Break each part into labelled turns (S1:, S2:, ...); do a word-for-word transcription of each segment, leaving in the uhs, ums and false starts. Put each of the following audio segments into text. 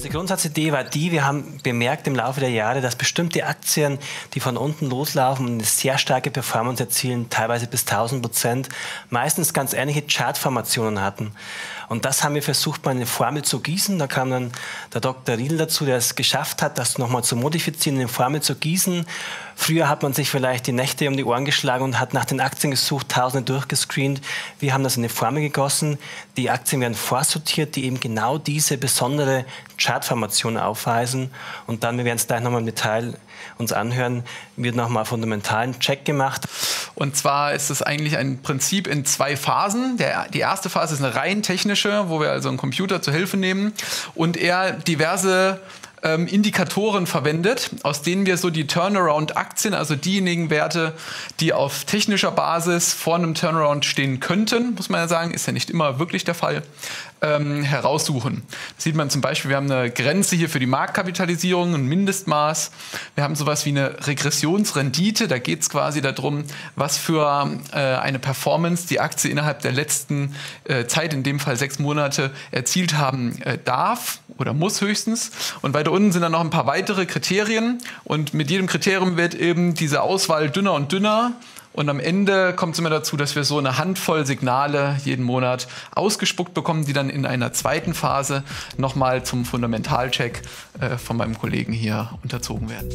S1: Die Grundsatzidee war die, wir haben bemerkt im Laufe der Jahre, dass bestimmte Aktien, die von unten loslaufen und eine sehr starke Performance erzielen, teilweise bis tausend Prozent, meistens ganz ähnliche Chartformationen hatten. Und das haben wir versucht, mal in eine Formel zu gießen. Da kam dann der Doktor Riedl dazu, der es geschafft hat, das nochmal zu modifizieren, in eine Formel zu gießen. Früher hat man sich vielleicht die Nächte um die Ohren geschlagen und hat nach den Aktien gesucht, Tausende durchgescreent. Wir haben das in eine Formel gegossen. Die Aktien werden vorsortiert, die eben genau diese besondere Chartformation aufweisen. Und dann, wir werden es gleich nochmal im Detail uns anhören, wird nochmal fundamentalen Check gemacht.
S2: Und zwar ist es eigentlich ein Prinzip in zwei Phasen. Der, die erste Phase ist eine rein technische, wo wir also einen Computer zur Hilfe nehmen und er diverse ähm, Indikatoren verwendet, aus denen wir so die Turnaround-Aktien, also diejenigen Werte, die auf technischer Basis vor einem Turnaround stehen könnten, muss man ja sagen, ist ja nicht immer wirklich der Fall, ähm, heraussuchen. Das sieht man zum Beispiel, wir haben eine Grenze hier für die Marktkapitalisierung, ein Mindestmaß. Wir haben sowas wie eine Regressionsrendite, da geht es quasi darum, was für äh, eine Performance die Aktie innerhalb der letzten äh, Zeit, in dem Fall sechs Monate, erzielt haben äh, darf oder muss höchstens. Und weiter unten sind dann noch ein paar weitere Kriterien und mit jedem Kriterium wird eben diese Auswahl dünner und dünner. Und am Ende kommt es immer dazu, dass wir so eine Handvoll Signale jeden Monat ausgespuckt bekommen, die dann in einer zweiten Phase nochmal zum Fundamentalcheck äh, von meinem Kollegen hier unterzogen werden.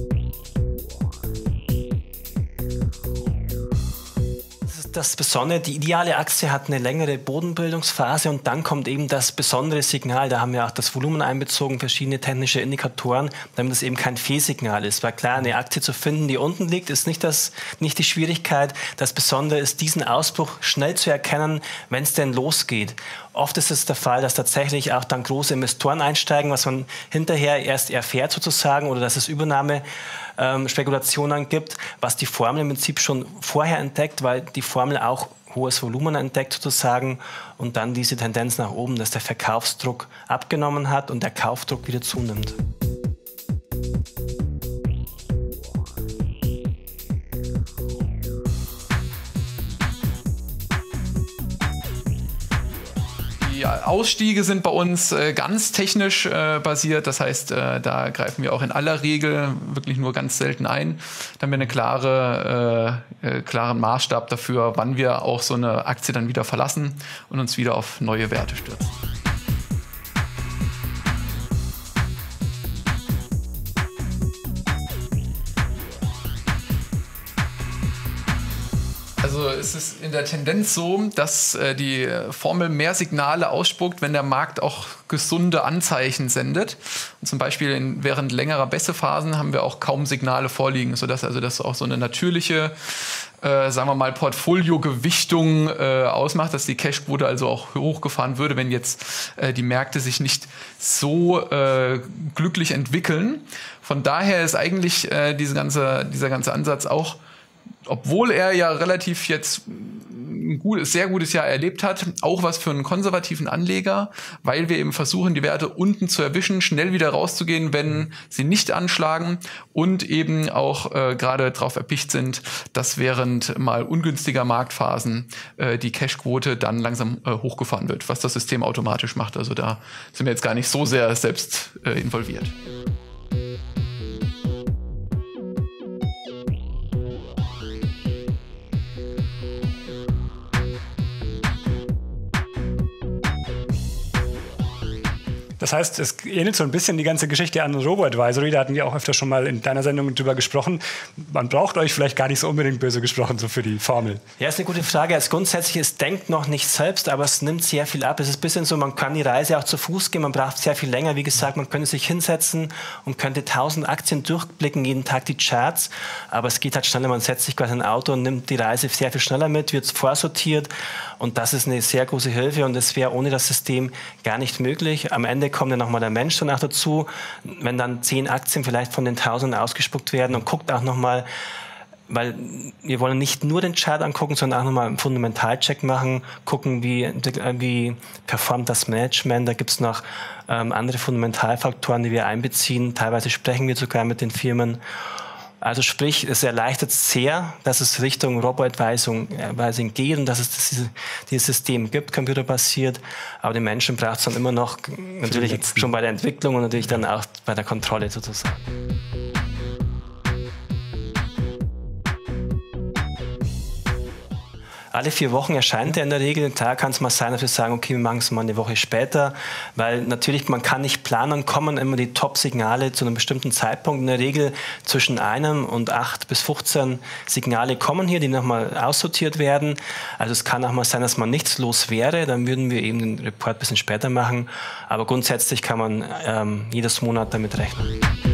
S1: Das Besondere, die ideale Aktie hat eine längere Bodenbildungsphase und dann kommt eben das besondere Signal. Da haben wir auch das Volumen einbezogen, verschiedene technische Indikatoren, damit es eben kein Fehlsignal ist. Weil klar, eine Aktie zu finden, die unten liegt, ist nicht, das, nicht die Schwierigkeit. Das Besondere ist, diesen Ausbruch schnell zu erkennen, wenn es denn losgeht. Oft ist es der Fall, dass tatsächlich auch dann große Investoren einsteigen, was man hinterher erst erfährt sozusagen, oder dass es Übernahmespekulationen ähm, gibt, was die Formel im Prinzip schon vorher entdeckt, weil die Formel auch hohes Volumen entdeckt sozusagen und dann diese Tendenz nach oben, dass der Verkaufsdruck abgenommen hat und der Kaufdruck wieder zunimmt.
S2: Die Ausstiege sind bei uns äh, ganz technisch äh, basiert, das heißt, äh, da greifen wir auch in aller Regel wirklich nur ganz selten ein. Da haben wir einen klare, äh, äh, klaren Maßstab dafür, wann wir auch so eine Aktie dann wieder verlassen und uns wieder auf neue Werte stürzen. Also es ist in der Tendenz so, dass äh, die Formel mehr Signale ausspuckt, wenn der Markt auch gesunde Anzeichen sendet. Und zum Beispiel in, während längerer Bässephasen haben wir auch kaum Signale vorliegen, sodass also das auch so eine natürliche, äh, sagen wir mal, Portfoliogewichtung äh, ausmacht, dass die Cashquote also auch hochgefahren würde, wenn jetzt äh, die Märkte sich nicht so äh, glücklich entwickeln. Von daher ist eigentlich äh, diese ganze, dieser ganze Ansatz auch, obwohl er ja relativ jetzt ein gut, sehr gutes Jahr erlebt hat, auch was für einen konservativen Anleger, weil wir eben versuchen, die Werte unten zu erwischen, schnell wieder rauszugehen, wenn sie nicht anschlagen und eben auch äh, gerade darauf erpicht sind, dass während mal ungünstiger Marktphasen äh, die Cashquote dann langsam äh, hochgefahren wird, was das System automatisch macht. Also da sind wir jetzt gar nicht so sehr selbst äh, involviert.
S3: Das heißt, es ähnelt so ein bisschen die ganze Geschichte an Robo-Advisory. Da hatten wir auch öfter schon mal in deiner Sendung drüber gesprochen. Man braucht euch vielleicht gar nicht so unbedingt, böse gesprochen, so für die Formel.
S1: Ja, ist eine gute Frage. Als grundsätzlich, es denkt noch nicht selbst, aber es nimmt sehr viel ab. Es ist ein bisschen so, man kann die Reise auch zu Fuß gehen, man braucht sehr viel länger. Wie gesagt, man könnte sich hinsetzen und könnte tausend Aktien durchblicken, jeden Tag die Charts. Aber es geht halt schneller, man setzt sich quasi in ein Auto und nimmt die Reise sehr viel schneller mit, wird vorsortiert. Und das ist eine sehr große Hilfe und das wäre ohne das System gar nicht möglich. Am Ende kommt dann nochmal der Mensch danach dazu, wenn dann zehn Aktien vielleicht von den tausenden ausgespuckt werden und guckt auch nochmal, weil wir wollen nicht nur den Chart angucken, sondern auch nochmal einen Fundamentalcheck machen, gucken, wie, wie performt das Management. Da gibt es noch ähm, andere Fundamentalfaktoren, die wir einbeziehen. Teilweise sprechen wir sogar mit den Firmen. Also sprich, es erleichtert sehr, dass es Richtung Robo-Advising geht und dass es dieses, dieses System gibt, computerbasiert. Aber den Menschen braucht es dann immer noch, natürlich schon bei der Entwicklung und natürlich dann auch bei der Kontrolle sozusagen. Alle vier Wochen erscheint er in der Regel. Klar kann es mal sein, dass wir sagen, okay, wir machen es mal eine Woche später, weil natürlich, man kann nicht planen, kommen immer die Top-Signale zu einem bestimmten Zeitpunkt. In der Regel zwischen einem und acht bis fünfzehn Signale kommen hier, die nochmal aussortiert werden. Also es kann auch mal sein, dass mal nichts los wäre, dann würden wir eben den Report ein bisschen später machen. Aber grundsätzlich kann man ähm, jedes Monat damit rechnen.